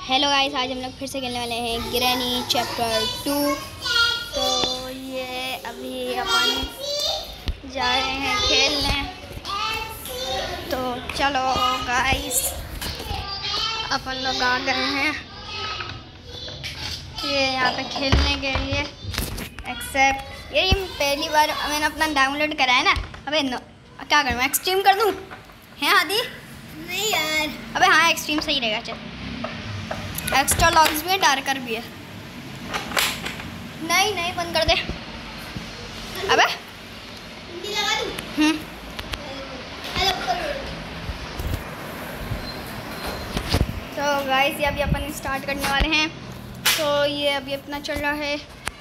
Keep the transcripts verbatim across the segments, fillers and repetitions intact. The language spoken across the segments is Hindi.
हेलो गाइस, आज हम लोग फिर से खेलने वाले हैं ग्रैनी चैप्टर टू। तो ये अभी अपन जा रहे हैं खेलने। तो चलो गाइस, अपन लोग आ गए हैं ये यहाँ पे खेलने के लिए। एक्सेप्ट ये पहली बार मैंने अपना डाउनलोड करा है ना। अबे नो, क्या करूँ, एक्सट्रीम कर दूँ? हैं आदि? नहीं यार, अबे हाँ, एक्सट्रीम सही रहेगा। चल, एक्स्ट्रा लॉग्स भी है, डार्कर भी है। नहीं नहीं, बंद कर दे। अबे लगा दूं? हम्म तो गाइस, ये अभी अपन स्टार्ट करने वाले हैं। तो ये अभी अपना चल रहा है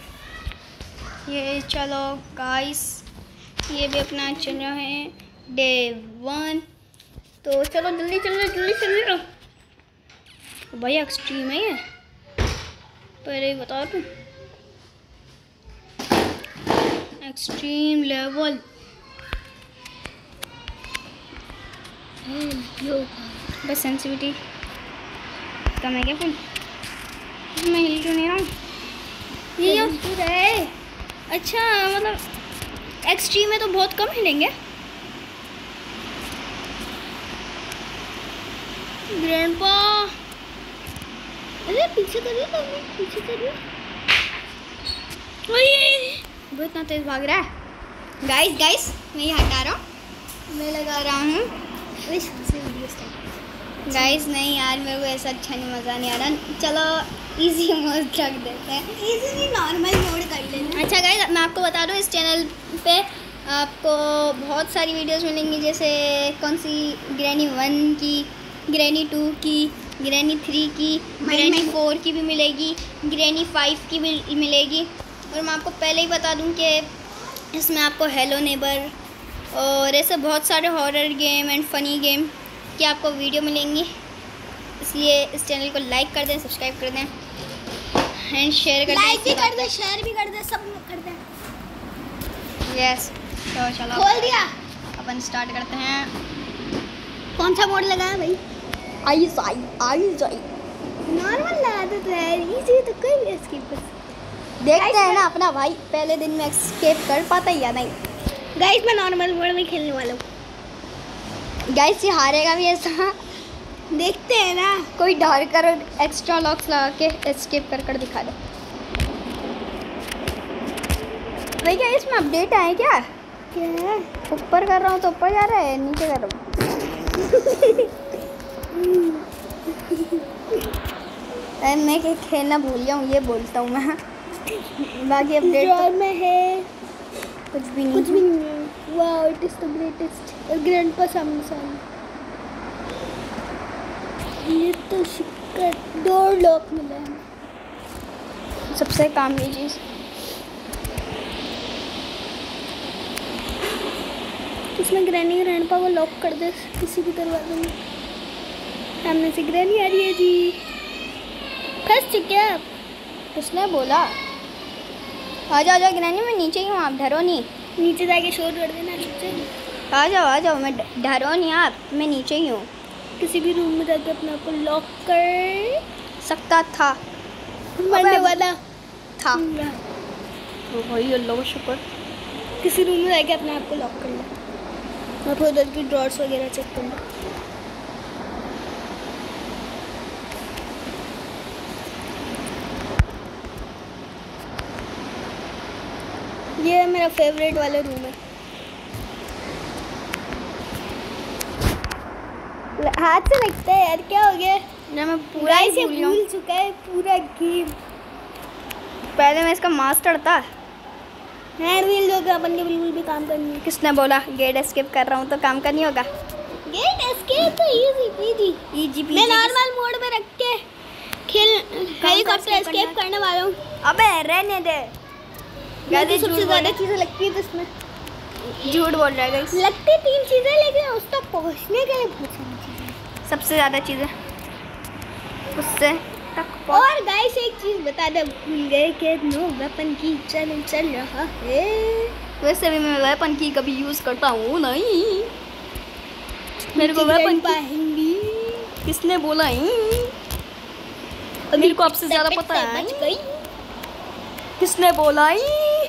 ये। चलो गाइस, ये भी अपना चल रहा है डे वन। तो चलो जल्दी चलो जल्दी चलो भाई, एक्सट्रीम है ये, पहले ही बता दूँ। एक्सट्रीम लेवल बस सेंसिटिविटी कम है क्या? फिर मैं हिल क्यों नहीं रहा हूँ? ये है अच्छा, मतलब एक्सट्रीम में तो बहुत कम हिलेंगे। ग्रैंडपा अरे पीछे करिए, पीछे करिए। वो इतना तेज भाग रहा है। गाइस गाइस, मैं ये हटा रहा हूँ, मैं लगा रहा हूँ। गाइस नहीं यार, मेरे को ऐसा अच्छा नहीं, मज़ा नहीं आ रहा। चलो इजी मोड रख देते हैं। इजी नहीं, नॉर्मल मोड कर लेना। अच्छा गाइस, मैं आपको बता दूँ, इस चैनल पे आपको बहुत सारी वीडियोस मिलेंगी। जैसे कौन सी, ग्रैनी वन की, ग्रैनी टू की, ग्रैनी थ्री की, ग्रैनी फोर की भी मिलेगी, ग्रैनी फाइव की भी मिलेगी। और मैं आपको पहले ही बता दूं कि इसमें आपको हेलो नेबर और ऐसे बहुत सारे horror game and funny game की आपको वीडियो मिलेंगी। इसलिए इस चैनल को लाइक कर दें, सब्सक्राइब कर दें एंड शेयर कर दें। लाइक भी कर दे, शेयर भी कर दे, सब कर दे। यस, तो चलो खोल दिया, अपन स्टार्ट करते हैं। कौन सा मोड लगाया भाई? आई साई आई साई नॉर्मल लगा दे तो यार, इजी तो कोई भी एस्केप कर सकता। देखते हैं ना अपना भाई पहले दिन में एस्केप कर पाता ही या नहीं। गाइस, मैं नॉर्मल मोड में खेलने वाला हूँ। गाइस, ये हारेगा भी ऐसा, देखते हैं ना। कोई डर कर एक्स्ट्रा लॉक्स लगा के एस्केप कर कर दिखा दो भाई। क्या इसमें अपडेट आए क्या? क्या ऊपर कर रहा हूँ तो ऊपर जा रहा है, नीचे कर रहा हूँ मैं कि खेलना भूल गया हूँ, ये बोलता हूँ मैं। बाकी अपडेट में है कुछ भी नहीं, कुछ भी नहीं है। Wow, it is the greatest. Grandpa सामने सामने, ये तो शिक्कर डोर लॉक मिला है, सबसे काम की चीज़। इसमें ग्रैनी ग्रैंडपा को लॉक कर दे किसी भी दरवाजे में। सामने से ग्रैनी आ रही है जी। फंस चुके आप? किसने बोला? आ जाओ आ जाओ ग्रैनी, मैं नीचे ही हूँ, आप डरो नहीं। नीचे जाके शोर कर देना चुपचाप। आ जाओ आ जाओ, मैं डरो नहीं आप, मैं नीचे ही हूँ। किसी भी रूम में जाके अपने आप को लॉक कर सकता था, मरने वाला था। तो भाई अल्लाह का शुक्र। किसी रूम में जाके अपने आप को लॉक कर लो और फिर उधर की ड्रॉर्स वगैरह चेक कर लो। ये मेरा फेवरेट वाला रूम है। हाथ से लगता है यार, क्या हो गया? ना मैं पूरा ही से भूल भूल चुका है पूरा गेम। पहले मैं इसका मास्टर था। हैंड व्हील होगा, अपन के बिल्कुल भी काम करनी है। किसने बोला गेट एस्केप कर रहा हूँ तो काम का नहीं होगा? गेट एस्केप तो इजी इजी इजी मैं नॉर्मल मोड में रख के खेल हेलीकॉप्टर एस्केप करने वाला हूँ। अबे रहने दे, मुझे सबसे ज़्यादा चीज़ें लगती है इसमें। झूठ बोल रहा है गाइस। लगती तीन चीज़ें, लेकिन उस तक पहुँचने के लिए बहुत सारी चीज़ें, सबसे ज़्यादा चीज़ें उससे तक। और गाइस एक चीज़ बता दे, भूल गए कि नो वेपन की चैलेंज चल रहा है। वैसे भी मैं वेपन की कभी यूज़ करता हूँ नहीं। मेरे को वेपन पाएंगी। किसने बोला ही? मेरे को आपसे ज्यादा पता है। किसने बोला ही?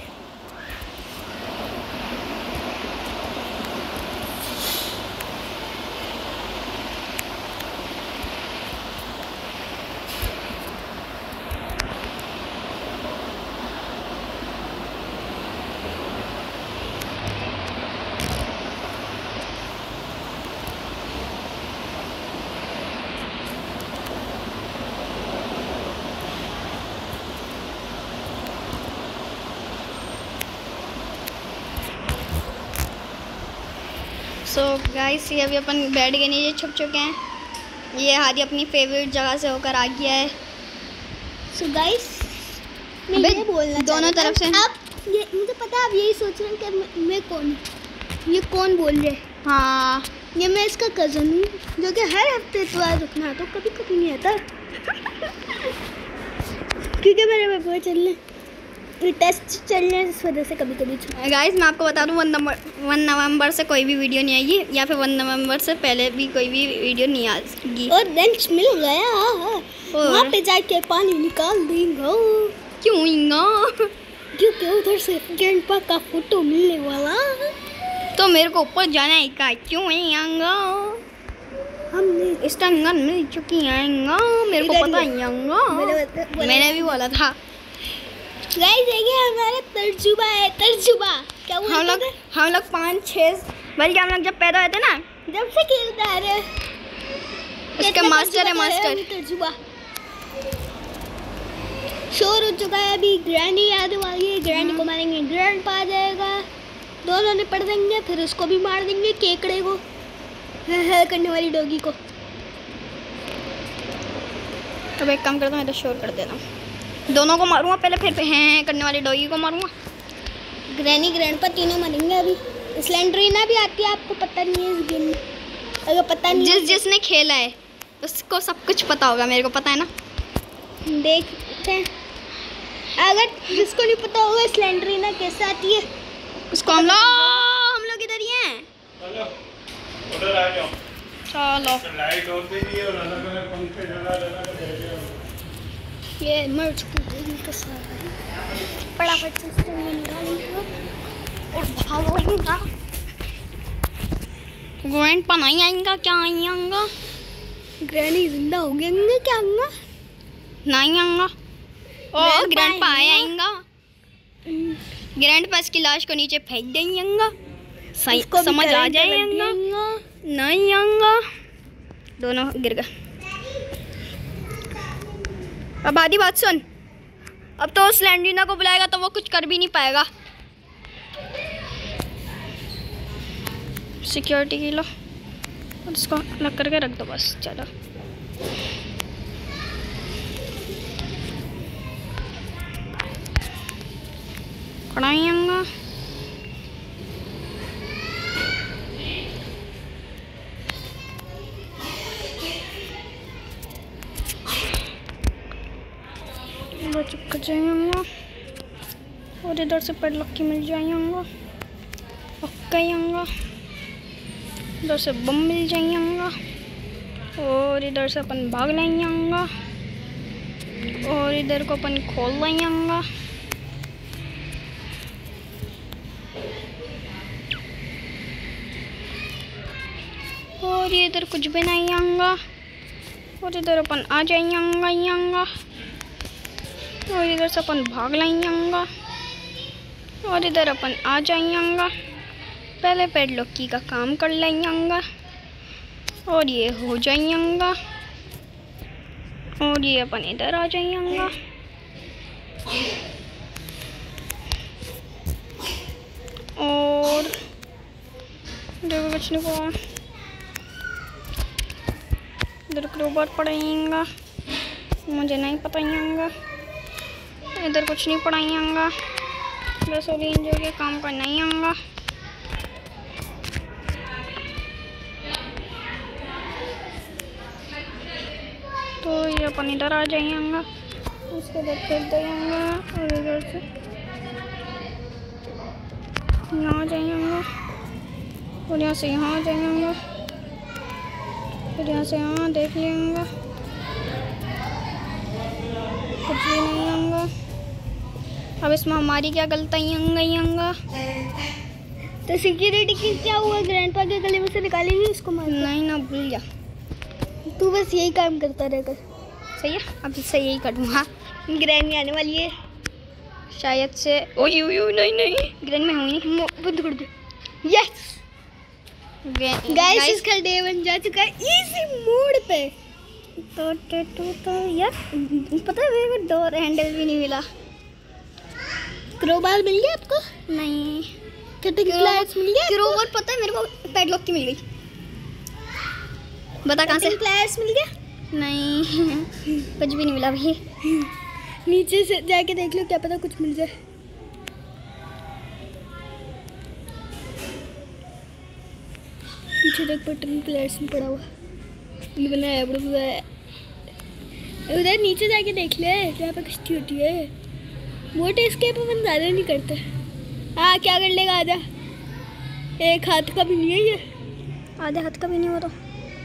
सो गाइस ये अभी अपन बेड के नीचे छुप चुके हैं। ये हादी अपनी फेवरेट जगह से होकर आ गया है। सो so गाइस मैं ये बोलना दोनों तरफ से आप ये मुझे पता है आप यही सोच रहे हैं कि मैं, मैं कौन ये कौन बोल रहे हैं। हाँ ये मैं इसका कज़न हूँ जो कि हर हफ्ते इतवार रुकना तो कभी कभी नहीं आता क्योंकि मेरे पेपर चल रहे टेस्ट चल रहे हैं, इस वजह से कभी कभी। गाइस मैं आपको बता दूं वन नंबर वन नवंबर से कोई भी वीडियो नहीं आएगी या फिर वन नवंबर से पहले भी कोई भी वीडियो नहीं आएगी। और लंच मिल गया, वहाँ पे जाके पानी निकाल देंगे। क्यों इंगा? क्योंकि उधर से ग्रैंडपा का फोटो मिलने वाला। तो मेरे को ऊपर जाना है का? क्यों आएंगा? हमने इस टंगन मिल चुकी आएंगा, मेरे को पता ही आएंगा। मैंने भी बोला था। गाइस देखिए हमारा तर्जुबा है, तर्जुबा क्या बोलते हैं? हम लोग हम लोग पाँच छः बल्कि हम लोग जब पैदा हुए थे ना, जब से खेलता है उसका मास्टर है मास्टर। तर्जुबा शोर हो चुका है, अभी ग्रैंडी आने वाली है। ग्रैंडी को मारेंगे, ग्रैंडपा आ जाएगा, दोनों ने पड़ देंगे, फिर उसको भी मार देंगे, केकड़े को है, है करने वाली डॉगी को। अब एक काम करता हूँ, मैं तो शोर कर देता हूँ, दोनों को मारूंगा पहले, फिर हैं करने वाली डॉगी को मारूंगा। ग्रैनी ग्रैंडपा तीनों मरेंगे। अभी स्लेंडरीना भी आती है, आपको पता नहीं है इस गेम में? अगर पता नहीं, जिस जिसने खेला है उसको सब कुछ पता होगा, मेरे को पता है ना। देखते हैं अगर जिसको नहीं पता होगा स्लेंडरीना कैसे आती है उसको हम लोग हम लोग इधर ही हैं। उधर आ जाओ। चलो लाइट और भी नहीं है और अलग अलग पंखे जला जला के दे दिया। ये मर चुकी है के साथ फटाफट से इसको निकालो और भागो। ग्रैंडपा नहीं आएगा? क्या आएगा? ग्रैनी जिंदा हो गए क्या आऊंगा? नहीं आऊंगा। ओ ग्रैंडपा आएगा, ग्रैंडपा इसकी लाश को नीचे फेंक देंगे, सही समझ आ जाएगा। नहीं आऊंगा, दोनों गिर गए। अब आधी बात सुन, अब तो स्लेंडरीना को बुलाएगा तो वो कुछ कर भी नहीं पाएगा। सिक्योरिटी की लो, उसको अलग करके रख दो बस। चलो खड़ाएंगा। चुप कर जाएंगे और इधर से पेडलॉक मिल जाएंगे, पक्का इधर से बम मिल जाएंगे और इधर से अपन भाग लाएंगे और इधर को अपन खोल लाएंगे। और ये इधर कुछ भी नहीं आऊँगा और इधर अपन आ जाएंगे और इधर से अपन भाग लाएंगे और इधर अपन आ जाएंगे। पहले पेडलॉकी का काम कर लेंगे और ये हो जाएंगे और ये अपन इधर आ जाएंगे और देखो कुछ नहीं हुआ। इधर क्रोबार पढ़ाएंगा, मुझे नहीं पता आएंगा। इधर कुछ नहीं पढ़ाएंगा, बस ओली जो के काम का नहीं आऊँगा। तो ये अपन इधर आ जाएंगे, उसके बाद फिर देंगे और इधर से यहाँ आ जाएंगे और यहाँ से यहाँ आ जाएंगे फिर यहाँ से यहाँ देख लेंगे अब इसमें हमारी क्या गलती होंगा? तो सिक्योरिटी की क्या हुआ? ग्रैंडपा के गले में से निकालेंगे उसको मार? नहीं ना, भूल जा। तू बस यही काम करता रहेगा। सही है, अब इससे यही करूँगा। ग्रैनी आने वाली है शायद से। ओय ओय ओय, नहीं नहीं, ग्रैनी में हुई नहीं। बंद कर दे। यस गाइस, इसका डे वन जा चुका है इजी मोड पे। तो तो तो, तो यार पता है मेरे को डोर हैंडल भी नहीं मिला। क्रोबार मिल गया आपको? नहीं। कटिंग प्लायर्स मिल गया? क्रोबार पता है मेरे को पैडलॉक की मिल गई। बता कहाँ से? प्लायर्स मिल गया? नहीं, कुछ भी नहीं मिला भाई। नीचे से जाके देख लो, क्या पता कुछ मिल जाए। पीछे देख, बटन प्लेयर्स में पड़ा हुआ बनाया है। उधर नीचे जाके देख ले, जहाँ पे कश्ती होती है। वोट एस्केप अपन ज़्यादा नहीं करते। हाँ, क्या कर लेगा? आजा, एक हाथ का भी नहीं है ये। आधे हाथ का भी नहीं हो तो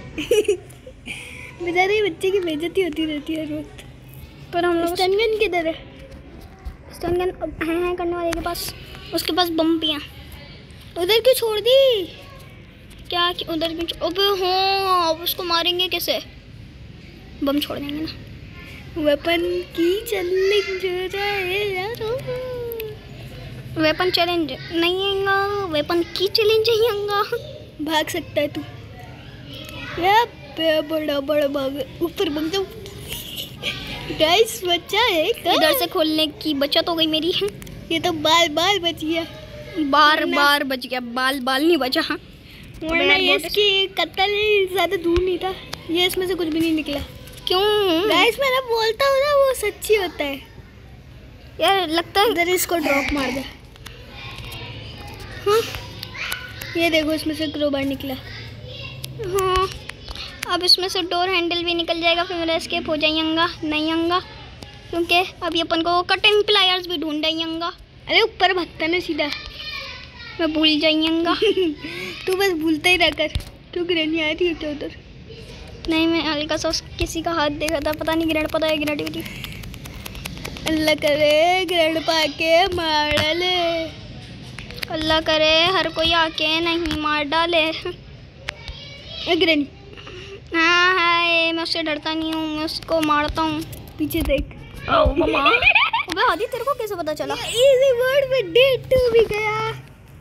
बेचारे बच्चे की बेइज्जती होती रहती है हर वक्त। पर हम लोग स्टन गन किधर है? स्टन गन हैं हैं करने वाले के पास, उसके पास बम भी हैं। उधर क्यों छोड़ दी? क्या कि उधर भी? अबे हाँ, अब उसको मारेंगे कैसे? बम छोड़ देंगे ना। वेपन की चैलेंज यार। वेपन चैलेंज नहीं आएगा, वेपन की चैलेंज ही आएगा। भाग सकता है तू? या बड़ा बड़ा भाग, ऊपर भाग जाओ। गाइस बच्चा है, इधर से खोलने की बचत हो गई मेरी। ये तो बाल बाल बच गया। बार बार बच गया, बाल बाल नहीं बचा। हाँ, वरना ये इसकी कत्ल ज़्यादा दूर नहीं था। ये इसमें से कुछ भी नहीं निकला। क्यों? गाइस मैं ना बोलता हूँ ना, वो सच्ची होता है यार। लगता है इधर इसको ड्रॉप मार दे। हाँ, ये देखो, इसमें से क्रोबार निकला। हाँ, अब इसमें से डोर हैंडल भी निकल जाएगा, फिर मेरा एस्केप हो जाएगा। नहीं आऊँगा, क्योंकि अभी अपन को कटिंग प्लायर्स भी ढूंढ जाएगा। अरे ऊपर भागता ना सीधा, मैं भूल जाइएगा। तू बस भूलता ही रहकर। तू ग्रैनी आई थी क्या उधर? नहीं, मैं हल्का सा किसी का हाथ देखा था, पता नहीं ग्रैंड पता है ग्रेटिविटी। अल्लाह करे ग्रैंड पाके मार डाले। अल्लाह करे हर कोई आके नहीं मार डाले। ग्रैनी हाँ हाय, मैं उससे डरता नहीं हूँ, मैं उसको मारता हूँ। पीछे देख। अबे हादी, तेरे को कैसे पता चला? इजी वर्ड में डे टू भी गया।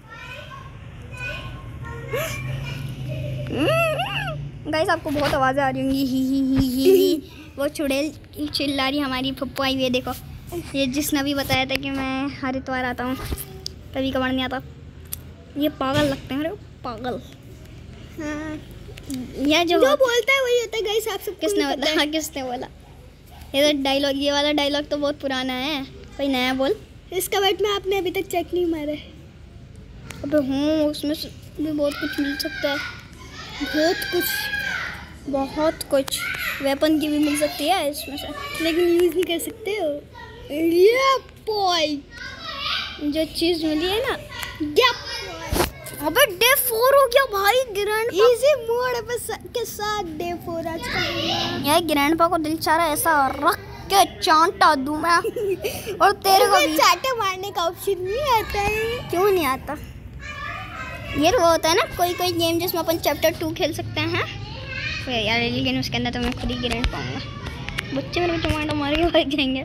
गाइस, आपको बहुत आवाज़ें आ रही होंगी। ही ही ही ही ही। वो चुड़ैल चिल्ला रही हमारी पप्पू आई हुई है। देखो, ये जिसने भी बताया था कि मैं हरिद्वार आता हूँ, कभी कभार नहीं आता। ये पागल लगते हैं मेरे को, पागल। हाँ, यह जो, जो बोलता है वही होता है। गाइस आप सब किसने बोला? किसने बोला? ये तो डायलॉग, ये वाला डायलॉग तो बहुत पुराना है। कोई नया बोल। इसका वेट में आपने अभी तक चेक नहीं मारा है। अबे हूँ, उसमें से भी बहुत कुछ मिल सकता है। बहुत कुछ, बहुत कुछ। वेपन की भी मिल सकती है इसमें से, लेकिन यूज़ नहीं कर सकते हो। ये बॉय, जो चीज़ मिली है ना। यप। अबे डे फोर हो गया भाई। ग्रैंड इजी मोड के साथ डे फोर आज का। यार ग्रैंडपा को दिल चाह रहा है ऐसा रख के चांटा दूं मैं। और तेरे को भी चांटे मारने का ऑप्शन नहीं आता है। क्यों नहीं आता? ये वो होता है ना कोई कोई गेम जिसमें अपन चैप्टर टू खेल सकते हैं। तो यार लेकिन उसके अंदर तो मैं खुद ही ग्रैंड पाऊंगा। बच्चे मेरे को टमाटर मार के भाग जाएंगे।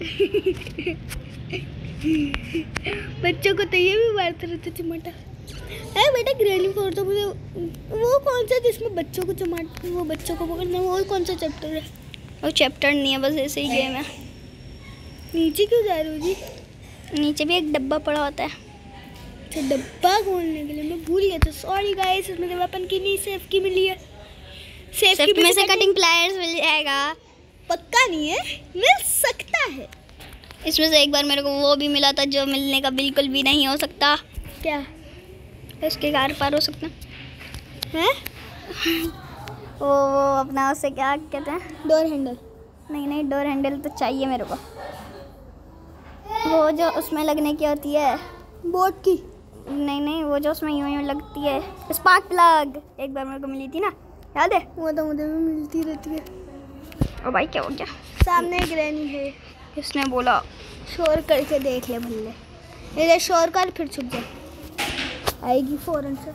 बच्चों को तो ये भी मारते रहते टमाटर। है बेटा, ग्रैनी फोर तो मुझे वो कौन सा जिसमें बच्चों को टमाटर, वो बच्चों को पकड़ना, वो कौन सा चैप्टर है? वो चैप्टर नहीं है, बस ऐसे ही गेम है। नीचे क्यों जा रहे हो जी? नीचे भी एक डब्बा पड़ा होता है। अच्छा, डब्बा खोलने के लिए मैं भूल गया था। सॉरी गाइस, इसमें से वेपन की नहीं, सेफ की मिली है। सेफ की में से कटिंग प्लायर्स मिल जाएगा। पक्का नहीं है, मिल सकता है। इसमें से एक बार मेरे को वो भी मिला था जो मिलने का बिल्कुल भी नहीं हो सकता। क्या? इसके कार पार हो सकता है? वो वो अपना उससे क्या कहते हैं, डोर हैंडल। नहीं नहीं, डोर हैंडल तो चाहिए मेरे को। वो जो उसमें लगने की होती है, बोट की। नहीं नहीं, वो जो उसमें यूं यूं लगती है, स्पार्क प्लग। एक बार मेरे को मिली थी ना, याद है? वो तो मुझे भी मिलती रहती है। ओ भाई क्या हो गया? सामने ग्रैनी है। इसने बोला शोर करके देख ले भल्ले, इधर शोर कर फिर छुप जा, आएगी फौरन से।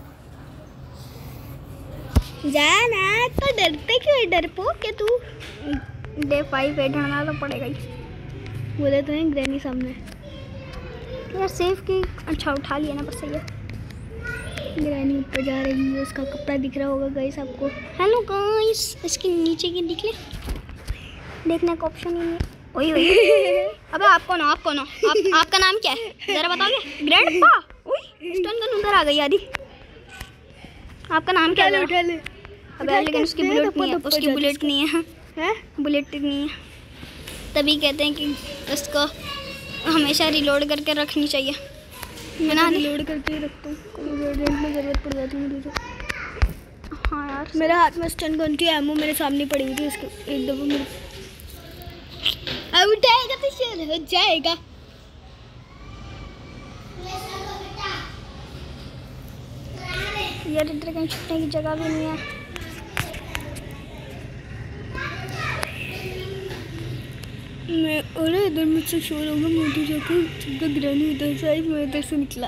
जाना तो डरते क्यों है, डरपोक के तू। डे फाइव पे ढूंढना तो पड़ेगा ही। बोले तो हैं ग्रैनी सामने यार सेफ की। अच्छा उठा लिया ना, बस सही है। ग्रैनी ऊपर जा रही है, उसका कपड़ा दिख रहा होगा गाइस आपको। हेलो गाइस, इसके नीचे की दिख ले, देखने का ऑप्शन ही नहीं है। ओए ओए अबे आप कौन हो, आप कौन हो, आप आपका नाम क्या है जरा बताओगे। ग्रैंडपा। ओए स्टन गन उधर आ गई आदि। आपका नाम क्या है? उठा ले। अबे लेकिन उसकी बुलेट नहीं है, उसकी बुलेट नहीं है, हैं बुलेट नहीं है। तभी कहते हैं कि उसको हमेशा रिलोड करके रखनी चाहिए। मैं रिलोड करके ही रखता हूँ, कोई वेरिएंट में ज़रूरत पड़ जाती है मुझे। हाँ यार, मेरे हाथ में स्टन गन की एमो मेरे सामने पड़ी हुई थी, इसको एक दफ़ा मेरे अब उठाएगा तो शेर हो जाएगा। यार इधर कहीं छुपने की जगह भी नहीं है। मैं अरे इधर मुझसे शोर होगा, मैं उधर जाकर चुपका ग्रैनी इधर से आई, मैं इधर से निकला।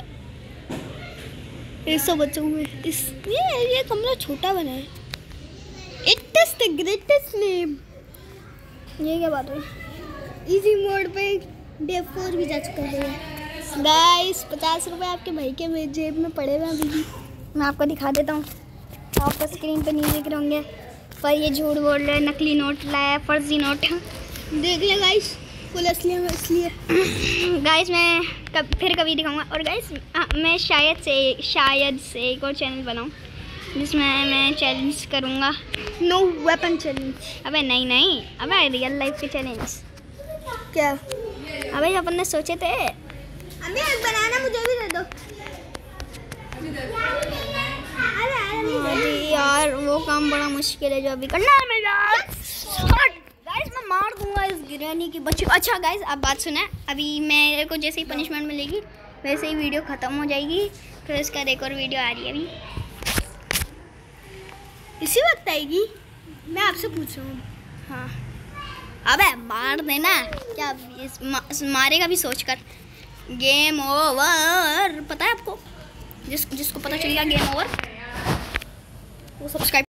ऐसा बचा हुआ है इस ये ये कमरा छोटा बना है। It is the greatest name. ये क्या बात हुई? इजी मोड पे डे फोर भी जा चुका है गाइस। पचास रुपए आपके भाई के मेरे जेब में पड़े हुए अभी भी। मैं आपको दिखा देता हूँ, आपको स्क्रीन पे नहीं दिख रहे होंगे, पर ये झूठ बोल रहे, नकली नोट लाया, फर्जी नोट। देख ले गाइस, फुल असली में इसलिए। गाइस मैं कब फिर कभी दिखाऊंगा। और गाइस मैं शायद से शायद से एक और चैनल बनाऊँ जिसमें मैं चैलेंज करूँगा। No weapon challenge. अबे नहीं नहीं, अबे रियल लाइफ के चैलेंज। क्या? अबे अपन ने सोचे थे। अम्मी एक बनाना मुझे भी दे दो। अरे यार वो काम बड़ा मुश्किल है जो अभी करना है मेरा। गाइस मैं मार दूंगा इस ग्रैनी की बच्ची। अच्छा गाइस आप बात सुना, अभी मेरे को जैसे ही पनिशमेंट मिलेगी वैसे ही वीडियो ख़त्म हो जाएगी, फिर उसका एक और वीडियो आ रही है अभी इसी वक्त आएगी। मैं आपसे पूछ रहा हूँ। हाँ अबे मार देना क्या, इस मा, मारेगा भी सोच कर। गेम ओवर, पता है आपको? जिस जिसको पता चल गया गेम ओवर वो सब्सक्राइब